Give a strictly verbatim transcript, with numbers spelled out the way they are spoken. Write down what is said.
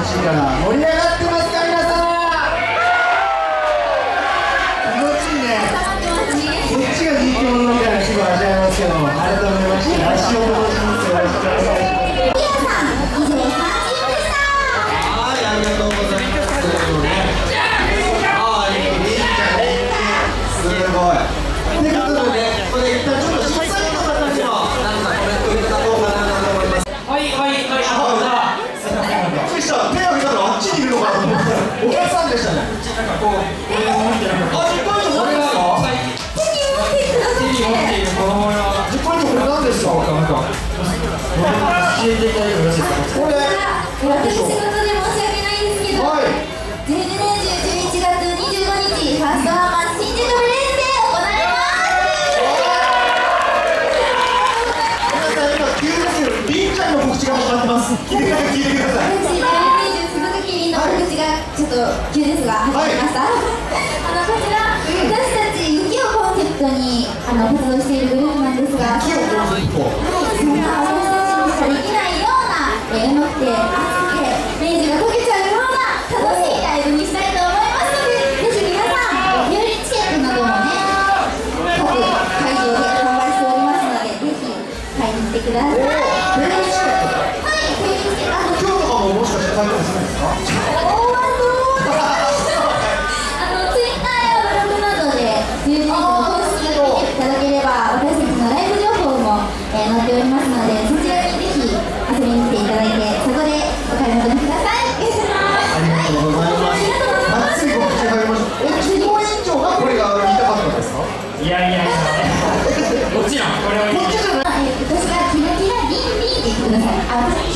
しいから盛り上がってますか皆様。気持ちいいね。こっちが人気者みたいな気分味わいますけど、改めまして足を戻しますよろしくお願いします。お客さんでしたね。なんかこう、あ、じゅっポイントこれですか？手に持ってください。手に持っているこの模様。じゅっポイントこれ何ですか？なんか、教えていただいてよろしいですか？これ。 私事で申し訳ないんですけど、じゅうにねんじゅういちがつにじゅうごにち、ファーストハマー新宿ブレイズで行われます。 皆さん今急ですよ。りんちゃんの告知が始まってます。聞いてください。聞いてください。 の告知がちょっと急ですが始まりました、はい、あのこちら私たち雪をコンセプトにあの活動しているグループなんですが、雪をコンセプト、はい、そんな私たちにしかできないようなえー、重くて熱くてレンジが溶けちゃうような楽しいライブにしたいと思いますので、ぜひ皆さん有利チケットなどもね各会場で販売しておりますので、ぜひ買いに来てください。 ペリチケット、 はい、ペリチケット、 今日とかももしかして買えたりするんですか？ じゅうにねんの公式を見ていただければ私たちのライブ情報も、えー、載っておりますので、そちらにぜひ遊びに来ていただいて、そこでお買い求めください。 ありがとうございます。熱い告知入りました。え、じゅうご委員長がこれが言いたかったんですか？ いやいやいやもちろんこれはこっちじゃない。 私がキラキラリンリンって言ってください。あ